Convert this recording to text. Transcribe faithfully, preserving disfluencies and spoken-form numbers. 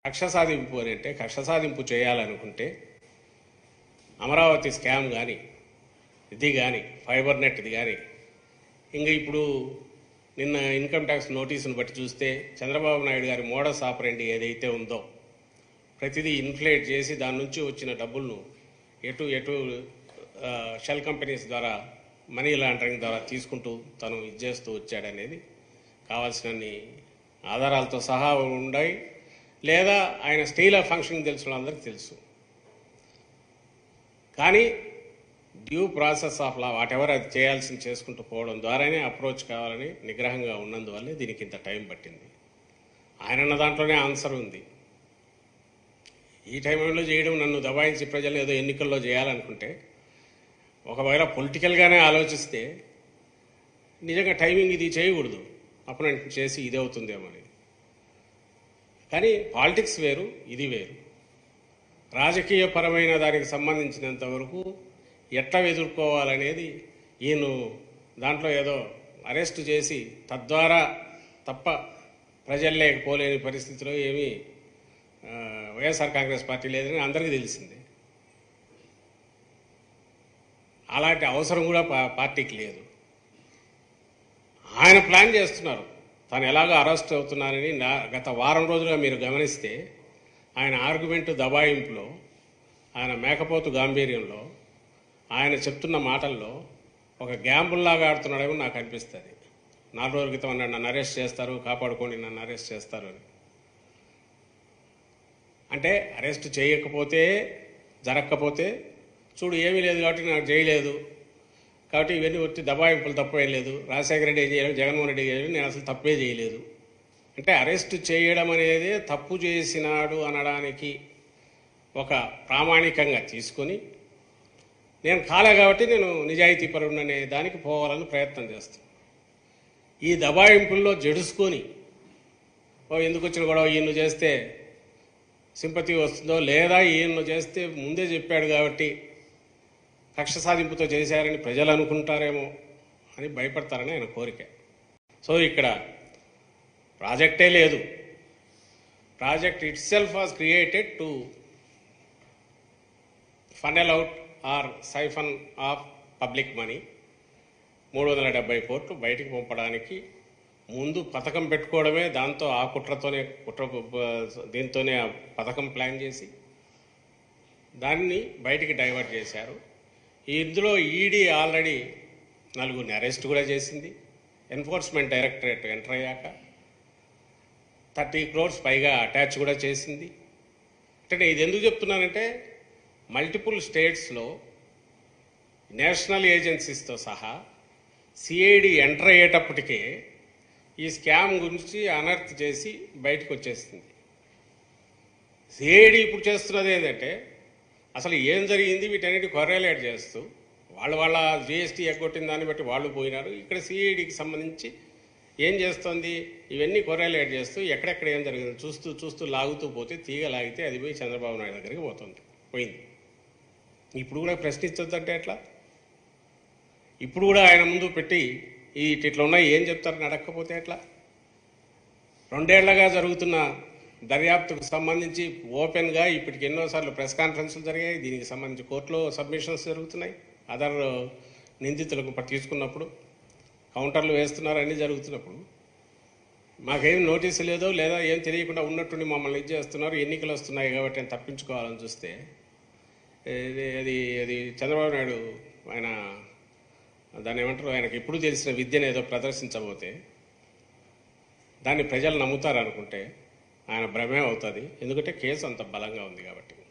కక్ష సాధింపు అని అంటే కక్ష సాధింపు చేయాలనుకుంటే అమరావతి స్కామ్ కానీ ఇది కానీ ఫైబర్ నెట్ది కానీ ఇంకా ఇప్పుడు నిన్న ఇన్కమ్ ట్యాక్స్ నోటీసును బట్టి చూస్తే చంద్రబాబు నాయుడు గారి మోడస్ ఆపరెండి ఏదైతే ఉందో ప్రతిదీ ఇన్ఫ్లేట్ చేసి దాని నుంచి వచ్చిన డబ్బులను ఎటు ఎటు షెల్ కంపెనీస్ ద్వారా మనీ లాండరింగ్ ద్వారా తీసుకుంటూ తను ఇది చేస్తూ వచ్చాడనేది కావాల్సినన్ని ఆధారాలతో సహా ఉన్నాయి. లేదా ఆయన స్టైల్ ఆఫ్ ఫంక్షనింగ్ తెలిసిన వాళ్ళందరికీ తెలుసు. కానీ due process of law whatever అది చేయాల్సింది చేసుకుంటూ పోవడం ద్వారానే అప్రోచ్ కావాలని నిగ్రహంగా ఉన్నందువల్లే దీనికి ఇంత టైం పట్టింది. ఆయన అన్న దాంట్లోనే ఆన్సర్ ఉంది. ఈ టైంలో చేయడం నన్ను దబాయించి ప్రజలు ఏదో ఎన్నికల్లో చేయాలనుకుంటే ఒకవేళ పొలిటికల్గానే ఆలోచిస్తే నిజంగా టైమింగ్ ఇది చేయకూడదు, అపోనెంట్ చేసి ఇది అవుతుందేమో. కానీ పాలిటిక్స్ వేరు, ఇది వేరు. రాజకీయపరమైన దానికి సంబంధించినంత వరకు ఎట్లా ఎదుర్కోవాలనేది ఈయన దాంట్లో ఏదో అరెస్టు చేసి తద్వారా తప్ప ప్రజల్లోకి పోలేని పరిస్థితిలో ఏమీ వైఎస్ఆర్ కాంగ్రెస్ పార్టీ లేదని అందరికీ తెలిసిందే. అలాంటి అవసరం కూడా పార్టీకి లేదు. ఆయన ప్లాన్ చేస్తున్నారు. తాను ఎలాగో అరెస్ట్ అవుతున్నారని గత వారం రోజులుగా మీరు గమనిస్తే ఆయన ఆర్గ్యుమెంట్ దబాయింపులో, ఆయన మేకపోతు గాంభీర్యంలో, ఆయన చెప్తున్న మాటల్లో ఒక గ్యాంబుల్లాగా ఆడుతున్నాడేమో నాకు అనిపిస్తుంది. నాలుగు రోజుల క్రితం అన్నాడు నన్ను అరెస్ట్ చేస్తారు, కాపాడుకోండి, నన్ను అరెస్ట్ చేస్తారు అని. అంటే అరెస్ట్ చేయకపోతే జరగకపోతే చూడు ఏమీ లేదు కాబట్టి నాకు చేయలేదు కాబట్టి ఇవన్నీ వచ్చి దబాయింపులు తప్పేం లేదు, రాజశేఖర రెడ్డి ఏం చేయలేదు, జగన్మోహన్ రెడ్డి చేయలేదు, నేను అసలు తప్పే చేయలేదు. అంటే అరెస్ట్ చేయడం అనేది తప్పు చేసినాడు అనడానికి ఒక ప్రామాణికంగా తీసుకొని నేను కాలే కాబట్టి నేను నిజాయితీ పరుడు అనే దానికి పోవాలని ప్రయత్నం చేస్తాను. ఈ దబాయింపుల్లో జడుసుకొని ఓ ఎందుకు వచ్చిన గొడవ ఈయన్ను చేస్తే సింపతి వస్తుందో, లేదా ఈయన్ను చేస్తే ముందే చెప్పాడు కాబట్టి కక్ష సాధింపుతో చేశారని ప్రజలు అనుకుంటారేమో అని భయపడతారని ఆయన కోరిక. సో ఇక్కడ ప్రాజెక్టే లేదు. Project itself was created to funnel out or siphon off public money. మూడు వందల డెబ్బై కోట్లు బయటికి పంపడానికి ముందు పథకం పెట్టుకోవడమే, దాంతో ఆ కుట్రతోనే కుట్ర దీంతోనే ఆ పథకం ప్లాన్ చేసి దాన్ని బయటికి డైవర్ట్ చేశారు. ఇందులో ఈడీ ఆల్రెడీ నలుగురిని అరెస్ట్ కూడా చేసింది. ఎన్ఫోర్స్మెంట్ డైరెక్టరేట్ ఎంటర్ అయ్యాక థర్టీ క్రోర్స్ పైగా అటాచ్ కూడా చేసింది. అంటే ఇది ఎందుకు చెప్తున్నానంటే మల్టిపుల్ స్టేట్స్లో నేషనల్ ఏజెన్సీస్తో సహా సిఐడి ఎంటర్ అయ్యేటప్పటికే ఈ స్కామ్ గురించి అనర్త్ చేసి బయటకు వచ్చేస్తుంది. సిఐడి ఇప్పుడు చేస్తున్నది ఏంటంటే అసలు ఏం జరిగింది వీటన్నిటి కొర్రేలేట్ చేస్తూ వాళ్ళు వాళ్ళ జిఎస్టీ ఎగ్గొట్టిన దాన్ని బట్టి వాళ్ళు పోయినారు. ఇక్కడ సిఐడికి సంబంధించి ఏం చేస్తుంది ఇవన్నీ కొర్రేలేట్ చేస్తూ ఎక్కడెక్కడ ఏం జరిగింది చూస్తూ చూస్తూ లాగుతూ పోతే తీగ లాగితే అది పోయి చంద్రబాబు నాయుడు దగ్గరికి పోతుంది, పోయింది. ఇప్పుడు కూడా ప్రశ్నించొద్దంటే ఎట్లా? ఇప్పుడు కూడా ఆయన ముందు పెట్టి ఈ ఇట్లా ఉన్నాయి ఏం చెప్తారని అడగకపోతే ఎట్లా? రెండేళ్లగా జరుగుతున్న దర్యాప్తుకు సంబంధించి ఓపెన్గా ఇప్పటికి ఎన్నోసార్లు ప్రెస్ కాన్ఫరెన్స్లు జరిగాయి. దీనికి సంబంధించి కోర్టులో సబ్మిషన్స్ జరుగుతున్నాయి. అదర్ నిందితులకు తీసుకున్నప్పుడు కౌంటర్లు వేస్తున్నారు, అన్నీ జరుగుతున్నప్పుడు మాకేం నోటీసు లేదో లేదా ఏం తెలియకుండా ఉన్నట్టుండి మమ్మల్ని ఇది చేస్తున్నారు, ఎన్నికలు వస్తున్నాయి కాబట్టి నేను తప్పించుకోవాలని చూస్తే అది అది చంద్రబాబు నాయుడు ఆయన దాన్ని ఏమంటారు ఆయనకు ఎప్పుడు తెలిసిన విద్యను ఏదో ప్రదర్శించబోతే దాన్ని ప్రజలు నమ్ముతారనుకుంటే ఆయన భ్రమే అవుతుంది. ఎందుకంటే కేసు అంత బలంగా ఉంది కాబట్టి.